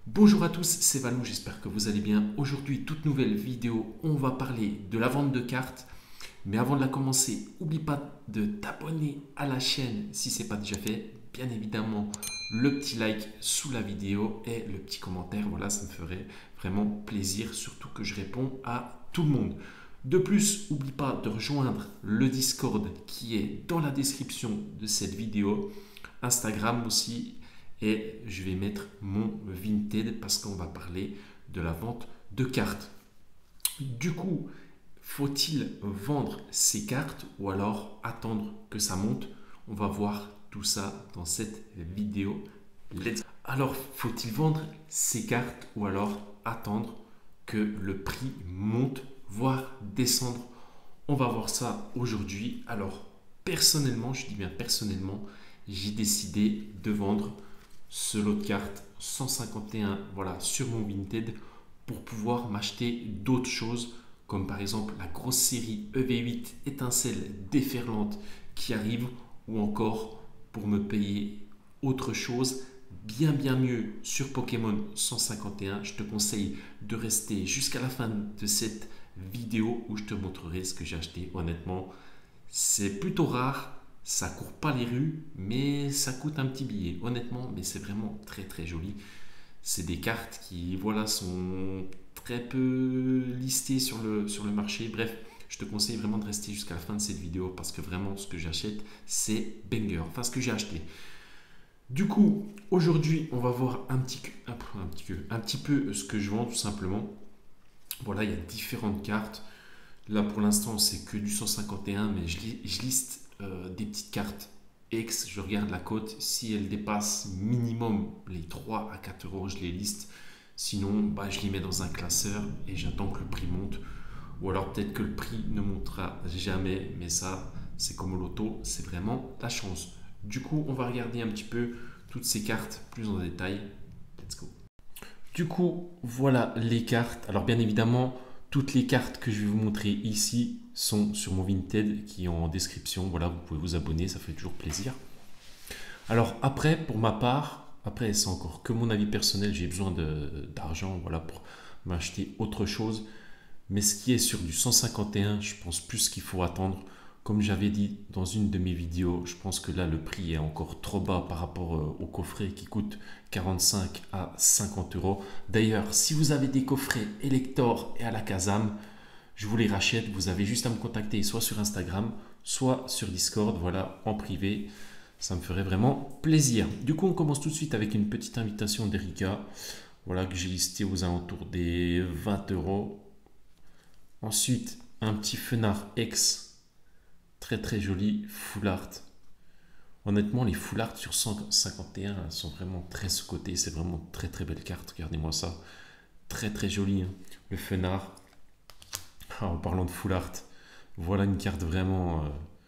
Bonjour à tous, c'est Valou, j'espère que vous allez bien. Aujourd'hui, toute nouvelle vidéo, on va parler de la vente de cartes. Mais avant de la commencer, n'oublie pas de t'abonner à la chaîne si ce n'est pas déjà fait. Bien évidemment, le petit like sous la vidéo et le petit commentaire, voilà, ça me ferait vraiment plaisir, surtout que je réponds à tout le monde. De plus, n'oublie pas de rejoindre le Discord qui est dans la description de cette vidéo, Instagram aussi, et je vais mettre mon Vinted parce qu'on va parler de la vente de cartes. Du coup, faut-il vendre ces cartes ou alors attendre que ça monte? On va voir tout ça dans cette vidéo. Alors, faut-il vendre ces cartes ou alors attendre que le prix monte, voire descendre? On va voir ça aujourd'hui. Alors, personnellement, je dis bien personnellement, j'ai décidé de vendre ce lot de cartes 151 voilà, sur mon Vinted pour pouvoir m'acheter d'autres choses comme par exemple la grosse série EV8 étincelle déferlante qui arrive ou encore pour me payer autre chose bien mieux sur Pokémon 151. Je te conseille de rester jusqu'à la fin de cette vidéo où je te montrerai ce que j'ai acheté. Honnêtement, c'est plutôt rare. Ça court pas les rues, mais ça coûte un petit billet, honnêtement, mais c'est vraiment très joli. C'est des cartes qui, voilà, sont très peu listées sur le marché. Bref, je te conseille vraiment de rester jusqu'à la fin de cette vidéo parce que vraiment, ce que j'achète, c'est banger. Enfin, ce que j'ai acheté. Du coup, aujourd'hui, on va voir un petit peu ce que je vends tout simplement. Voilà, il y a différentes cartes. Là, pour l'instant, c'est que du 151, mais je liste des petites cartes X, je regarde la cote, si elle dépasse minimum les 3 à 4 euros, je les liste. Sinon, bah, je les mets dans un classeur et j'attends que le prix monte. Ou alors peut-être que le prix ne montera jamais, mais ça, c'est comme au loto, c'est vraiment la chance. Du coup, on va regarder un petit peu toutes ces cartes plus en détail. Let's go. Du coup, voilà les cartes. Alors bien évidemment, toutes les cartes que je vais vous montrer ici sont sur mon Vinted qui est en description. Voilà, vous pouvez vous abonner, ça fait toujours plaisir. Alors après, pour ma part, après c'est encore que mon avis personnel, j'ai besoin d'argent voilà, pour m'acheter autre chose. Mais ce qui est sur du 151, je pense plus qu'il faut attendre. Comme j'avais dit dans une de mes vidéos, je pense que là le prix est encore trop bas par rapport au coffret qui coûte 45 à 50 euros. D'ailleurs, si vous avez des coffrets Elector et à la Kazam, je vous les rachète. Vous avez juste à me contacter soit sur Instagram, soit sur Discord, voilà, en privé. Ça me ferait vraiment plaisir. Du coup, on commence tout de suite avec une petite invitation d'Erika, voilà, que j'ai listé aux alentours des 20 euros. Ensuite, un petit Fenard X, très joli, full art. Honnêtement, les full art sur 151 sont vraiment très sous-cotés. C'est vraiment très belle carte. Regardez-moi ça. Très joli. Hein. Le Fenard. En parlant de full art, voilà une carte vraiment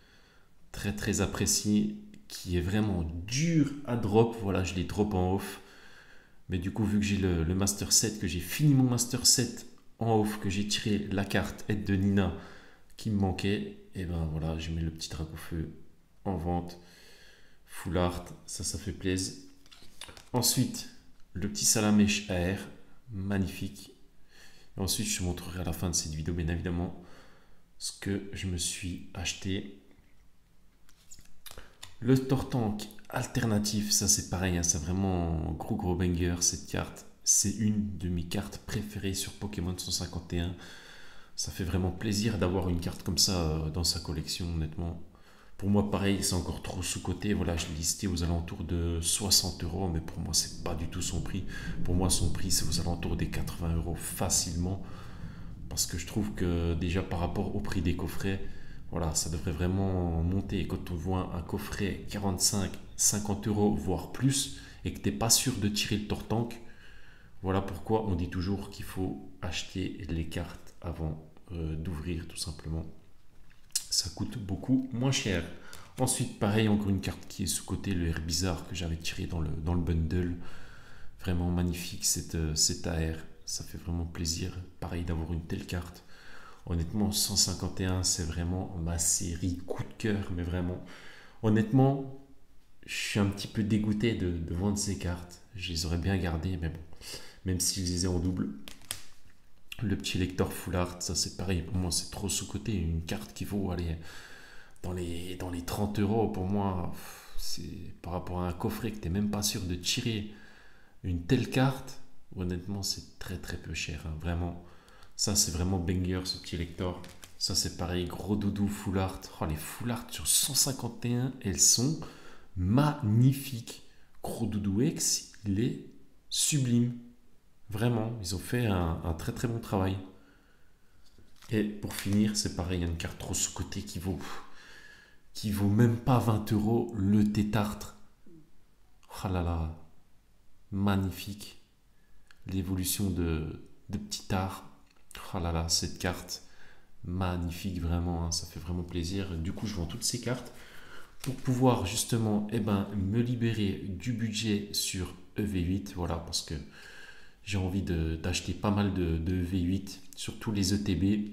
très appréciée qui est vraiment dure à drop. Voilà, je l'ai drop en off. Mais du coup, vu que j'ai le Master Set, que j'ai fini mon Master Set en off, que j'ai tiré la carte aide de Nina qui me manquait, et ben voilà, je mets le petit drapeau-feu en vente. Full art, ça fait plaisir. Ensuite, le petit Salamèche AR, magnifique. Et ensuite, je te montrerai à la fin de cette vidéo, bien évidemment, ce que je me suis acheté. Le Tortank alternatif, ça c'est pareil, hein, c'est vraiment gros banger cette carte. C'est une de mes cartes préférées sur Pokémon 151. Ça fait vraiment plaisir d'avoir une carte comme ça dans sa collection, honnêtement. Pour moi, pareil, c'est encore trop sous-coté. Voilà, je l'ai listé aux alentours de 60 euros, mais pour moi, c'est pas du tout son prix. Pour moi, son prix, c'est aux alentours des 80 euros facilement. Parce que je trouve que déjà par rapport au prix des coffrets, voilà, ça devrait vraiment monter. Et quand on voit un coffret 45, 50 euros, voire plus, et que tu n'es pas sûr de tirer le Tortank, voilà pourquoi on dit toujours qu'il faut acheter les cartes avant d'ouvrir tout simplement. Ça coûte beaucoup moins cher. Ensuite, pareil, encore une carte qui est sous-côté, le Herbizarre que j'avais tiré dans le bundle. Vraiment magnifique cette AR. Ça fait vraiment plaisir, pareil, d'avoir une telle carte. Honnêtement, 151, c'est vraiment ma série coup de cœur, mais vraiment. Honnêtement, je suis un petit peu dégoûté de vendre ces cartes. Je les aurais bien gardées, mais bon. même si je les ai en double. Le petit lecteur full art, ça c'est pareil, pour moi c'est trop sous-coté. Une carte qui vaut aller dans les 30 euros, pour moi, c'est par rapport à un coffret que tu n'es même pas sûr de tirer une telle carte. Honnêtement, c'est très très peu cher, hein, vraiment. Ça c'est vraiment banger, ce petit lecteur. Ça c'est pareil, gros doudou full art. Oh, les full art sur 151, elles sont magnifiques. Gros doudou X, il est sublime. Vraiment, ils ont fait un très très bon travail. Et pour finir, c'est pareil, il y a une carte trop sous-cotée qui vaut même pas 20 euros, le Tétartre. Oh là là, magnifique. L'évolution de petit art. Oh là là, cette carte, magnifique vraiment, hein, ça fait vraiment plaisir. Du coup, je vends toutes ces cartes pour pouvoir justement me libérer du budget sur EV8. Voilà, parce que j'ai envie d'acheter pas mal de EV8, surtout les ETB.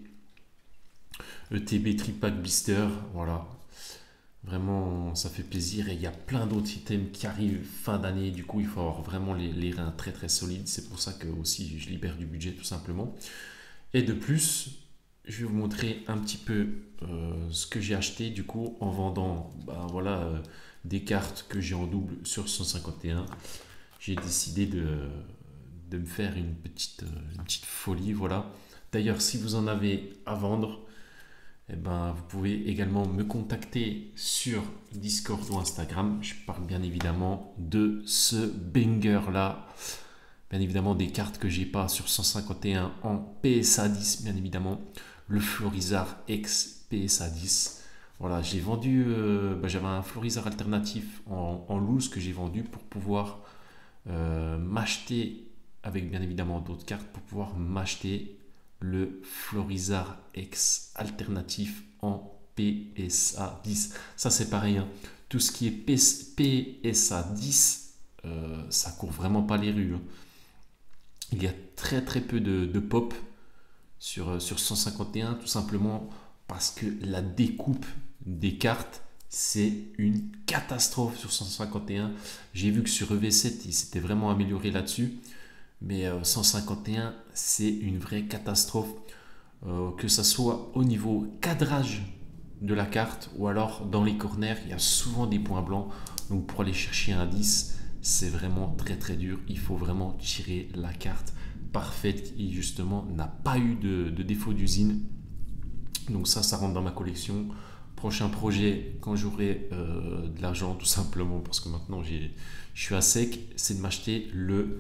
ETB Tripack Blister, voilà. Vraiment, ça fait plaisir et il y a plein d'autres items qui arrivent fin d'année. Du coup, il faut avoir vraiment les reins très très solides. C'est pour ça que aussi je libère du budget tout simplement. Et de plus, je vais vous montrer un petit peu ce que j'ai acheté du coup en vendant des cartes que j'ai en double sur 151. J'ai décidé de me faire une petite folie. Voilà. D'ailleurs, si vous en avez à vendre, vous pouvez également me contacter sur Discord ou Instagram. Je parle bien évidemment de ce banger là. Bien évidemment des cartes que j'ai pas sur 151 en PSA 10, bien évidemment. Le Florizard X PSA 10. Voilà, j'ai vendu, j'avais un Florizard alternatif en loose que j'ai vendu pour pouvoir m'acheter, avec bien évidemment d'autres cartes, pour pouvoir m'acheter le Florizard X alternatif en PSA 10. Ça c'est pareil, hein. Tout ce qui est PSA 10, ça court vraiment pas les rues, hein. Il y a très très peu de pop sur 151, tout simplement parce que la découpe des cartes, c'est une catastrophe sur 151. J'ai vu que sur EV7, il s'était vraiment amélioré là-dessus. Mais 151, c'est une vraie catastrophe. Que ce soit au niveau cadrage de la carte ou alors dans les corners, il y a souvent des points blancs. Donc pour aller chercher un 10, c'est vraiment très très dur. Il faut vraiment tirer la carte parfaite qui justement n'a pas eu de défaut d'usine. Donc ça rentre dans ma collection. Prochain projet, quand j'aurai de l'argent tout simplement, parce que maintenant je suis à sec, c'est de m'acheter le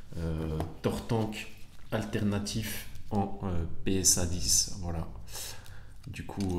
Tortank alternatif en PSA 10. Voilà. Du coup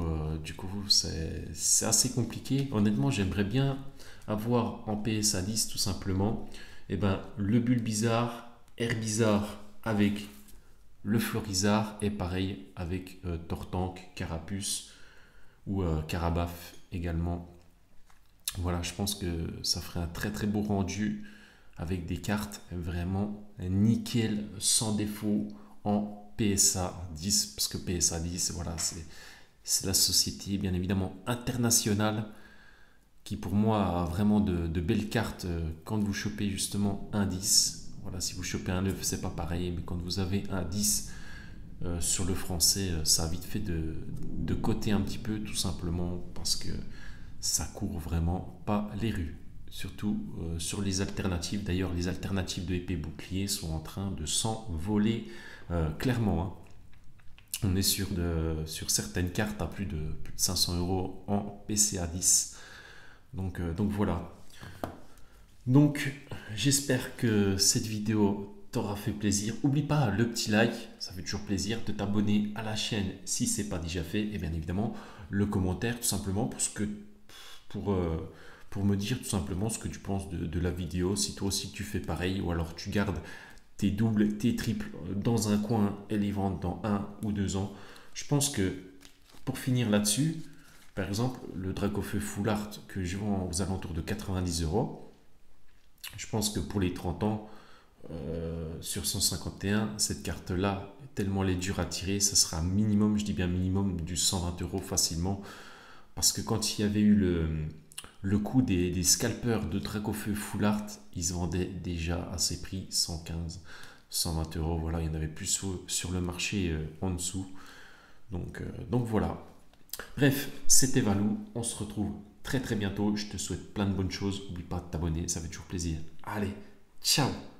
c'est assez compliqué. Honnêtement, j'aimerais bien avoir en PSA 10 tout simplement le Bulbizarre, Herbizarre avec le Florizard et pareil avec Tortank, Carapuce ou Carabaf également. Voilà, je pense que ça ferait un très très beau rendu avec des cartes vraiment nickel, sans défaut en PSA 10, parce que PSA 10, voilà, c'est la société bien évidemment internationale qui pour moi a vraiment de belles cartes quand vous chopez justement un 10. Voilà, si vous chopez un 9, c'est pas pareil, mais quand vous avez un 10 sur le français, ça a vite fait de coter un petit peu, tout simplement parce que ça court vraiment pas les rues. Surtout sur les alternatives. D'ailleurs, les alternatives de épée bouclier sont en train de s'envoler clairement, hein. On est sur certaines cartes à plus de 500 euros en PCA 10. Donc voilà. Donc j'espère que cette vidéo t'aura fait plaisir. N'oublie pas le petit like, ça fait toujours plaisir, de t'abonner à la chaîne si ce n'est pas déjà fait. Et bien évidemment le commentaire tout simplement pour me dire tout simplement ce que tu penses de la vidéo. Si toi aussi tu fais pareil ou alors tu gardes tes doubles, tes triples dans un coin et les vendre dans 1 ou 2 ans. Je pense que pour finir là-dessus, par exemple le Dracofeu Full Art que je vends aux alentours de 90 euros, je pense que pour les 30 ans sur 151, cette carte là, tellement elle est dure à tirer, ça sera minimum, je dis bien minimum, du 120 euros facilement. Parce que quand il y avait eu le coût des scalpers de Dracofeu Full Art, ils se vendaient déjà à ces prix 115, 120 euros, voilà, il y en avait plus sur le marché en dessous. Donc voilà. Bref, c'était Valou. On se retrouve très très bientôt. Je te souhaite plein de bonnes choses. N'oublie pas de t'abonner, ça fait toujours plaisir. Allez, ciao!